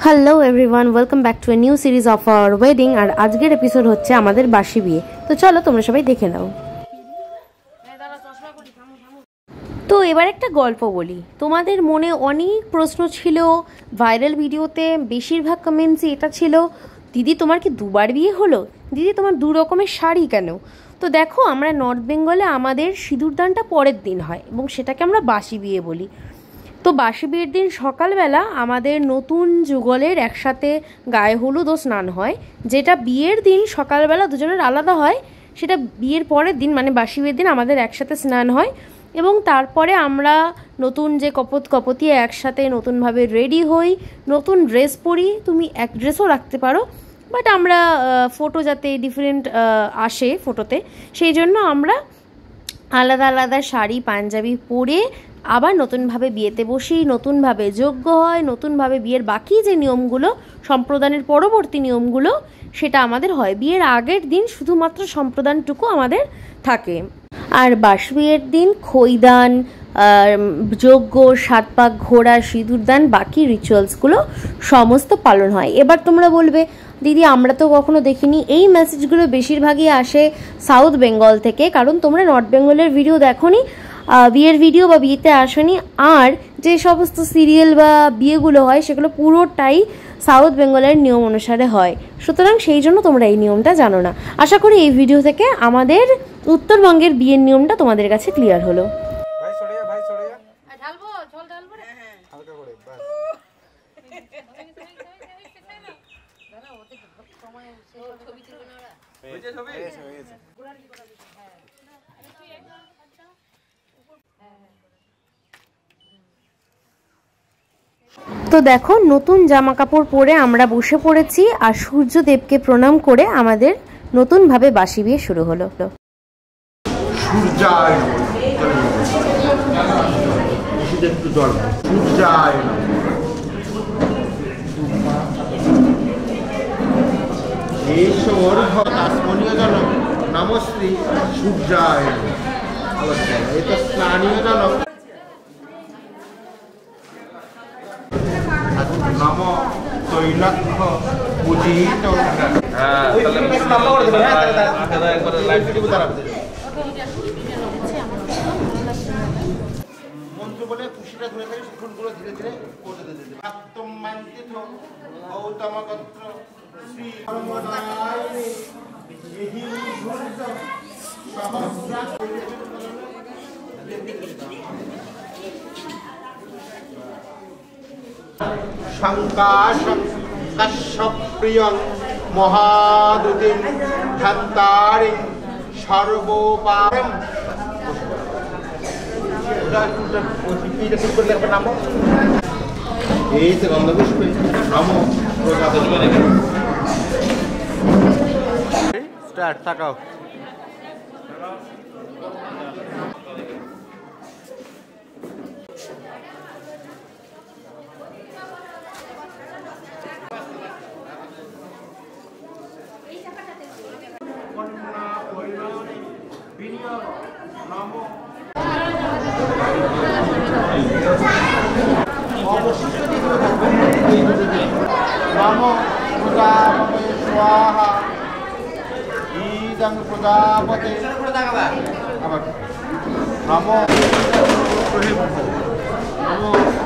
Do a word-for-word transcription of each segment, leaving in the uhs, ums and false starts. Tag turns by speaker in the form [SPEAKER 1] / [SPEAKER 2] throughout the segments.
[SPEAKER 1] Hello everyone, welcome back to a new series of our wedding. আর আজকের episode হচ্ছে আমাদের বাসি বিয়ে। তো চলো তোমরা সবাই দেখে নাও। তো এবার একটা গল্প বলি। তোমাদের মনে অনেক প্রশ্ন ছিল, ভাইরাল ভিডিওতে বেশিরভাগ কমেন্টসই এটা ছিল, দিদি তোমার কি দুবার বিয়ে হলো, দিদি তোমার দু রকমের শাড়ি কেন? তো দেখো, আমরা নর্থ বেঙ্গলে আমাদের সিঁদুরদানটা পরের দিন হয় এবং সেটাকে আমরা বাসি বিয়ে বলি। তো বাসি বিয়ের দিন সকালবেলা আমাদের নতুন যুগলের একসাথে গায়ে হলুদ ও স্নান হয়, যেটা বিয়ের দিন সকালবেলা দুজনের আলাদা হয়, সেটা বিয়ের পরের দিন মানে বাসি বিয়ের দিন আমাদের একসাথে স্নান হয়। এবং তারপরে আমরা নতুন যে কপত কপতি একসাথে নতুনভাবে রেডি হই, নতুন ড্রেস পরি, তুমি এক ড্রেসও রাখতে পারো, বাট আমরা ফটো যাতে ডিফারেন্ট আসে ফটোতে, সেই জন্য আমরা আলাদা আলাদা শাড়ি পাঞ্জাবি পরে আবার নতুনভাবে বিয়েতে বসি, নতুনভাবে যজ্ঞ হয়, নতুনভাবে বিয়ের বাকি যে নিয়মগুলো, সম্প্রদানের পরবর্তী নিয়মগুলো, সেটা আমাদের হয়। বিয়ের আগের দিন শুধুমাত্র সম্প্রদানটুকু আমাদের থাকে। আর বাস বিয়ের দিন খৈদান, যজ্ঞ, সাত পাক ঘোরা, সিঁদুরদান, বাকি রিচুয়ালসগুলো সমস্ত পালন হয়। এবার তোমরা বলবে, দিদি আমরা তো কখনো দেখিনি। এই মেসেজগুলো বেশিরভাগই আসে সাউথ বেঙ্গল থেকে, কারণ তোমরা নর্থ বেঙ্গলের ভিডিও দেখোনি, বিয়ের ভিডিও বা বিয়েতে আসনি। আর যে সমস্ত সিরিয়াল বা বিয়েগুলো হয় সেগুলো পুরোটাই সাউথ বেঙ্গলের নিয়ম অনুসারে হয়, সুতরাং সেই জন্য তোমরা এই নিয়মটা জানো না। আশা করি এই ভিডিও থেকে আমাদের উত্তরবঙ্গের বিয়ের নিয়মটা তোমাদের কাছে ক্লিয়ার হলো। তো দেখো, নতুন জামা কাপড় পরে আমরা বসে পড়েছি আর সূর্যদেবকে প্রণাম করে আমাদের নতুনভাবে বাসি বিয়ে শুরু হলো।
[SPEAKER 2] নমস্তে সূর্যায় এটা স্নানীয় জনম নম তৈলক্ষ পূজিত মন্ত্র বলে খুশিটা ধরে থাকে, সুখনগুলো ধীরে ধীরে করতে দিতে দিতে আত্মমান্তিত গৌতম গোত্র শ্রী পরমদায় এহি সূর্য সহস্র শঙ্কাশং কাশ্যপ্রিয়ং মহাদুতিং ধান্তারিং সর্বোপারং নাম এই তো গন্ধপুষ্পে নম স্টার্ট তাকাও। নমো প্রজাপতে স্বাহা ইদং প্রজাপতে আবার নমো নমো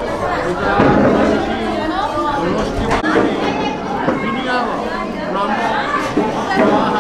[SPEAKER 2] প্রজাপতি বিনিয়োগ নমো স্বাহা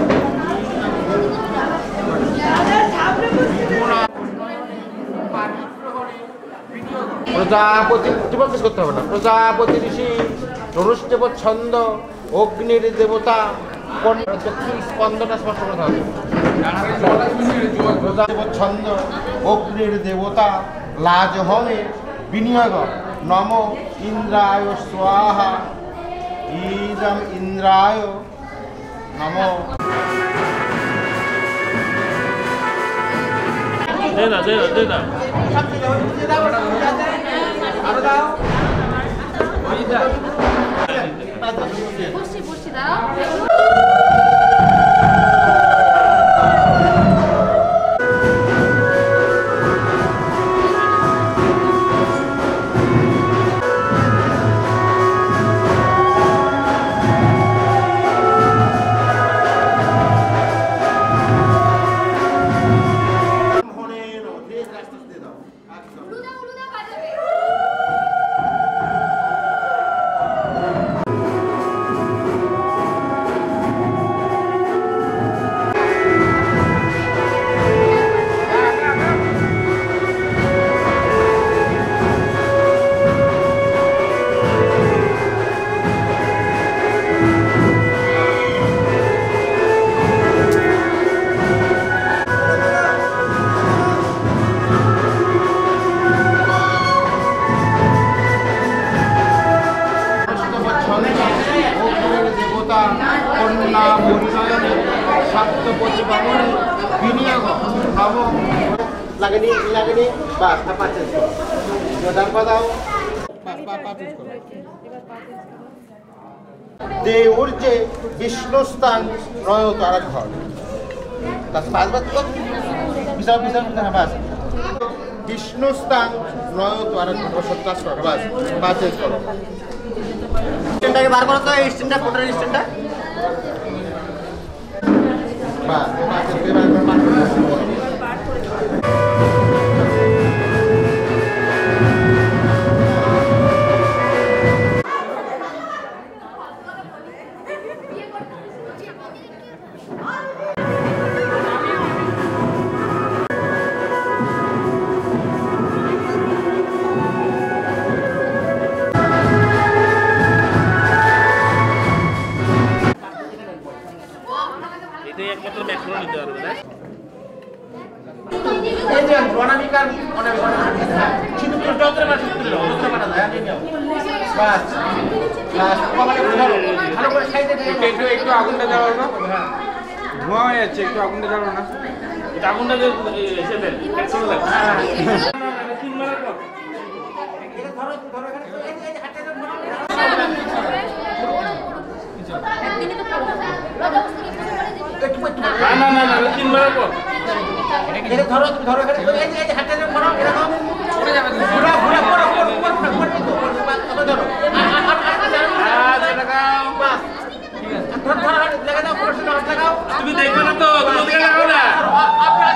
[SPEAKER 2] প্রজাপতি জীবনকেশ করতে হবে না। প্রজাপতি ঋষি রুষ্টব ছন্দ অগ্নির দেবতা দক্ষিণ স্পন্দনা স্পর্শ করতে হবে। প্রজাপতি ছন্দ অগ্নির দেবতা লাজ হবে বিনিয়োগ নম ইন্দ্রায় স্বাহা ইদম ইন্দ্রায় নম। দে না দে না দে না আরো দাও ওই দাও বসি বসি দাও। পঞ্চবামনে বিনিয়োগ নব লাগেনি লাগেনি বাস পা চেঞ্জ করো ডান পা দাও পা পা চেঞ্জ করো দেউর যে বিষ্ণুস্থান রয়ত আর ঘর তাস পাঁচবার তো বিশাল বিশাল বাস বিষ্ণুস্থান রয়ত আর ঘর সত্যাস করো বাস পা চেঞ্জ করো স্ট্যান্ডটাকে বার করো তো এই স্ট্যান্ডটা ফটোর স্ট্যান্ডটা বাস পা চেঞ্জ করে বার করো
[SPEAKER 3] একমাত্র ব্যাক করে নিতে পারবে না
[SPEAKER 2] এই যে অনামিকার অনামিকা শুধু যন্ত্র মাছ তুলে দাও যন্ত্র মাছ দাও নিয়ে নাও বাস বাস কমালে ধরো ভালো করে সাইডে
[SPEAKER 4] একটু একটু একটু আগুনটা জ্বালাও না ধোঁয়া হয়ে যাচ্ছে একটু আগুনটা জ্বালাও না
[SPEAKER 3] এটা আগুনটা যে এসে দেন পেট্রোল লাগে না না তিন মারার পর
[SPEAKER 2] এটা ধরো ধরো এখানে এই যে হাতে ধরো
[SPEAKER 3] না না না না তিন মারার পর
[SPEAKER 2] এটা ধরো তুমি ধরো এখানে এই যে এই যে হাতে ধরো মারো এটা দাও ছুটে যাবে ঘুরা ঘুরা ঘুরা ঘুরা ঘুরা ঘুরা ঘুরা ধরো
[SPEAKER 3] আচ্ছা লাগাও
[SPEAKER 2] বাস ঠিক আছে ধর ধর লাগা দাও পুরো হাত লাগাও
[SPEAKER 3] তুমি দেখবে না তো তুমি দিকে লাগাও না
[SPEAKER 2] আপনারা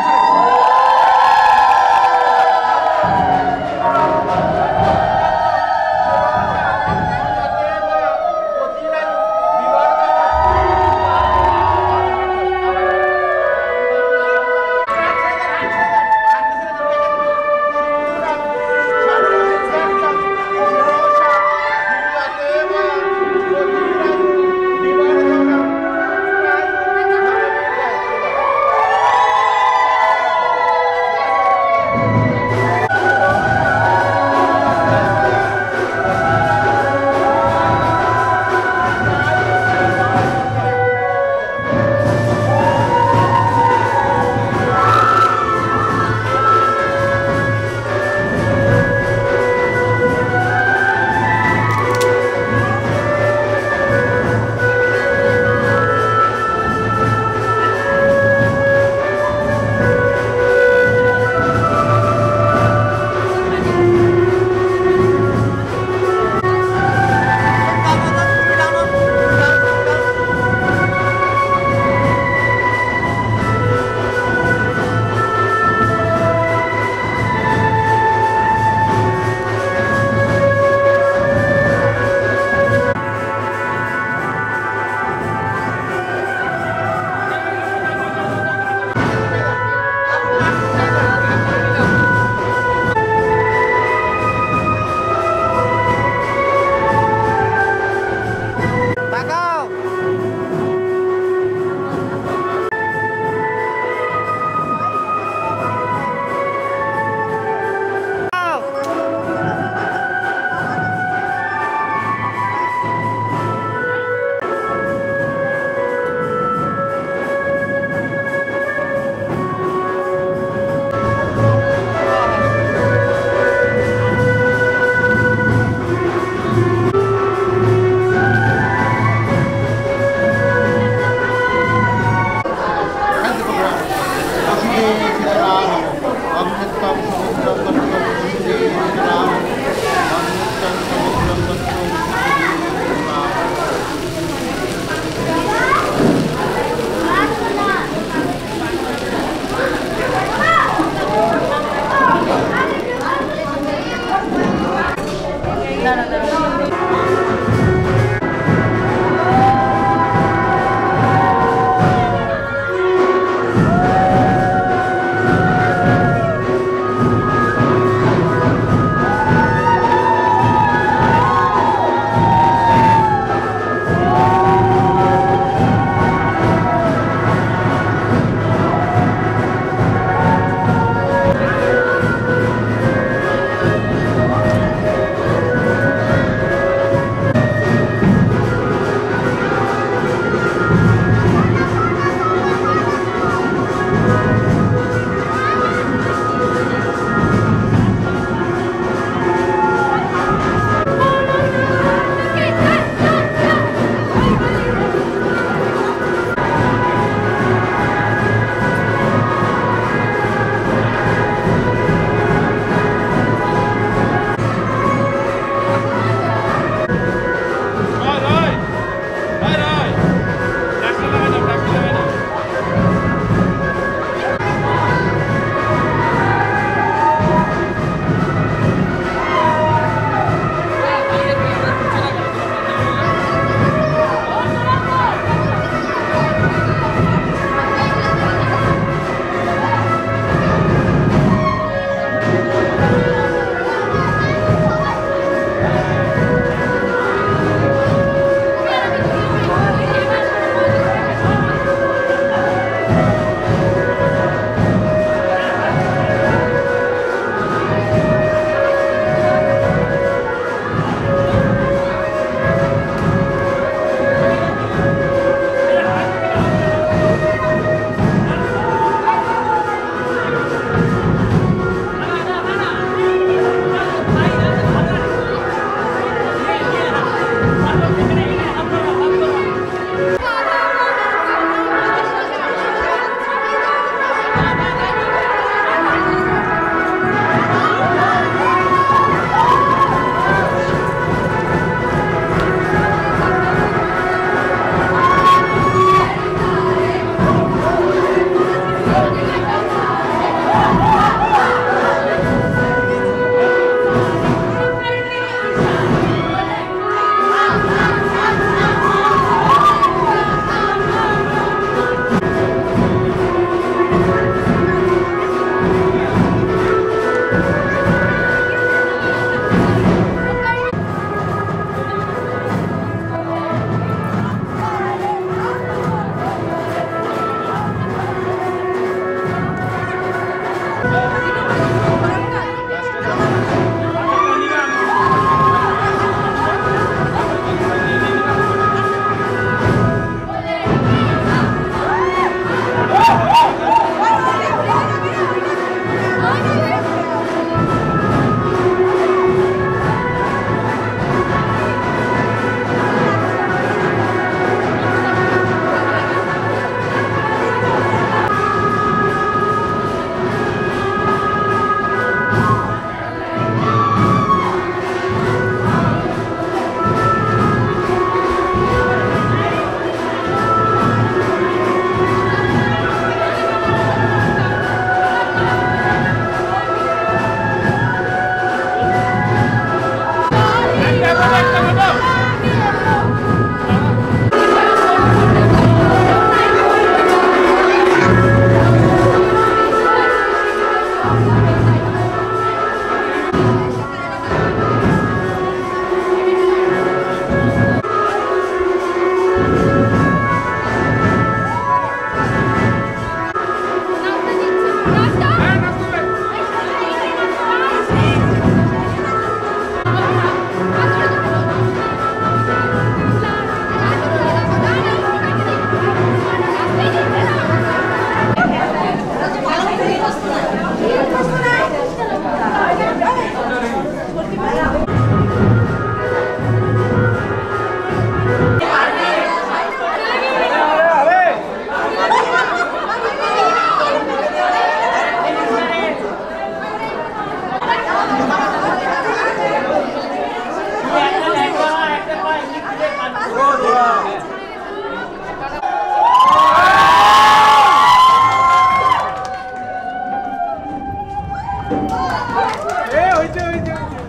[SPEAKER 4] এ হইছে হইছে